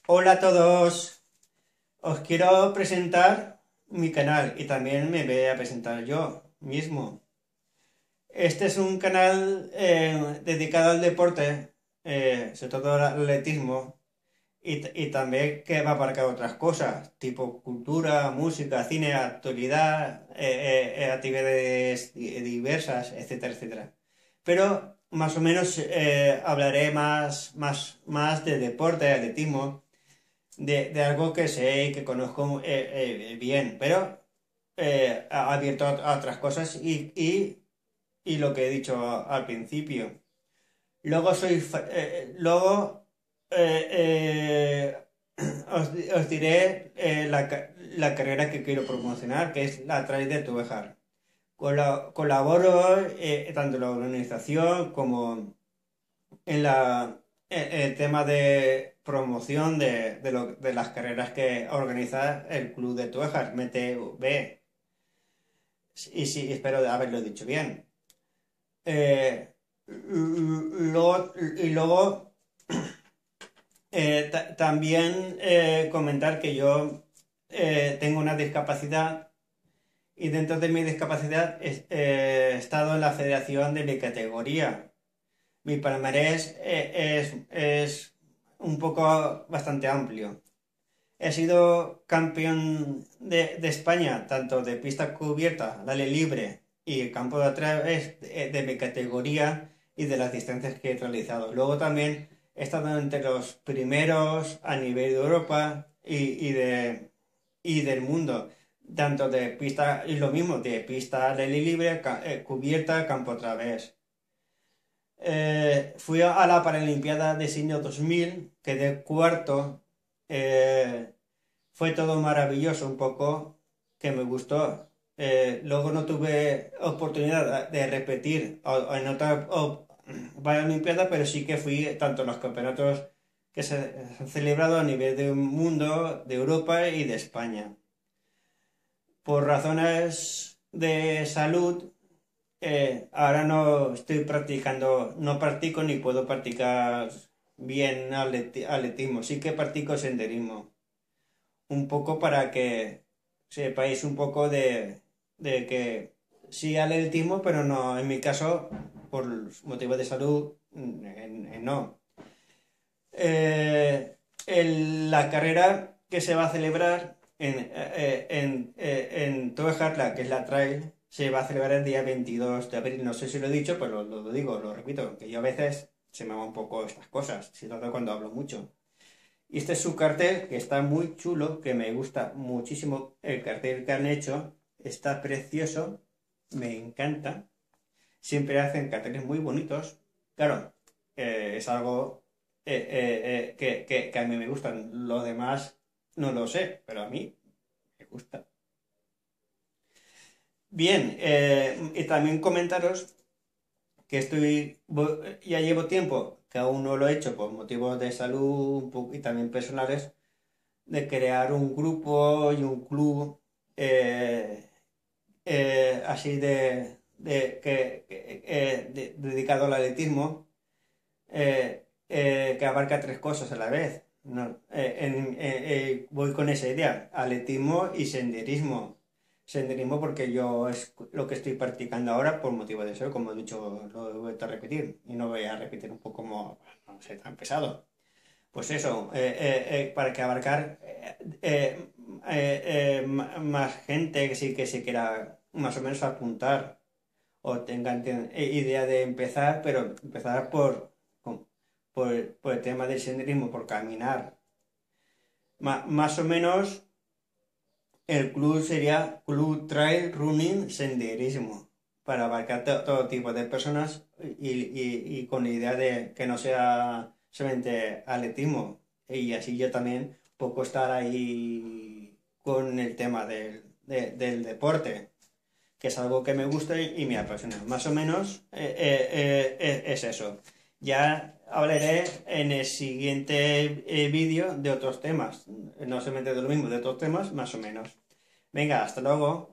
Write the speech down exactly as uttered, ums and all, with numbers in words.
Hola a todos, os quiero presentar mi canal y también me voy a presentar yo mismo. Este es un canal eh, dedicado al deporte, eh, sobre todo al atletismo, y, t- y también que va a abarcar otras cosas, tipo cultura, música, cine, actualidad, eh, eh, eh, actividades di- diversas, etcétera, etcétera. Pero más o menos eh, hablaré más, más, más de deporte, de atletismo de, de algo que sé y que conozco eh, eh, bien, pero eh, ha abierto a, a otras cosas y, y, y lo que he dicho a- al principio. Luego soy, fa- eh, eh, luego eh, eh, os, di- os diré eh, la, ca- la carrera que quiero promocionar, que es la Trail de Tuvejar. Cola- colaboro eh, tanto en la organización como en la, eh, el tema de promoción de, de, lo- de las carreras que organiza el Club de Tuejas, M T V. Y sí, espero haberlo dicho bien. Eh, luego, y luego eh, ta- también eh, comentar que yo eh, tengo una discapacidad y dentro de mi discapacidad es- eh, he estado en la federación de mi categoría. Mi palmarés eh, es, es un poco bastante amplio. He sido campeón de, de España, tanto de pista cubierta, al aire libre y el campo de atrás de, de mi categoría y de las distancias que he realizado. Luego también he estado entre los primeros a nivel de Europa y, y de, y del mundo, tanto de pista, y lo mismo, de pista al aire libre, ca- eh, cubierta, campo a través. Eh, fui a la Paralimpiada de Sydney dos mil, quedé cuarto. eh, Fue todo maravilloso, un poco que me gustó. Eh, luego no tuve oportunidad de repetir o- o en otra o- Paralimpiada, pero sí que fui tanto a los campeonatos que se han celebrado a nivel del mundo, de Europa y de España. Por razones de salud, eh, ahora no estoy practicando, no practico ni puedo practicar bien atleti- atletismo, sí que practico senderismo, un poco para que sepáis un poco de, de que sí atletismo, pero no, en mi caso, por motivos de salud, mm, en- en no. Eh, el- la carrera que se va a celebrar en, eh, eh, en, eh, en Toejarla, que es la trail, se va a celebrar el día veintidós de abril. No sé si lo he dicho, pero lo, lo digo, lo repito, que yo a veces se me va un poco estas cosas, si todo cuando hablo mucho. Y este es su cartel, que está muy chulo, que me gusta muchísimo el cartel que han hecho, está precioso, me encanta. Siempre hacen carteles muy bonitos. Claro, eh, es algo eh, eh, eh, que, que- que a mí me gustan. Lo demás no lo sé, pero a mí me gusta. Bien, eh, y también comentaros que estoy, vo- ya llevo tiempo que aún no lo he hecho por motivos de salud un poco- y también personales, de crear un grupo y un club eh, eh, así de, de- que, que- eh, de- dedicado al atletismo eh, eh, que abarca tres cosas a la vez. No, eh, en- eh, eh, voy con esa idea, atletismo y senderismo. Senderismo porque yo es lo que estoy practicando ahora por motivo de eso, como he dicho, lo he vuelto a repetir y no voy a repetir un poco como, no sé, tan pesado. Pues eso, eh, eh, eh, para que abarcar eh, eh, eh, eh, ma- más gente que sí que se quiera más o menos apuntar o tengan ten- eh, idea de empezar, pero empezar por, con- por, por el tema del senderismo, por caminar. Ma- más o menos el club sería Club Trail Running Senderismo, para abarcar to- todo tipo de personas y, y- y con la idea de que no sea solamente atletismo. Y así yo también poco estar ahí con el tema del, de- del deporte, que es algo que me gusta y, y me apasiona. Más o menos eh, eh, eh, eh, es eso. Ya hablaré en el siguiente eh, vídeo de otros temas, no solamente de lo mismo, de otros temas, más o menos. Venga, hasta luego.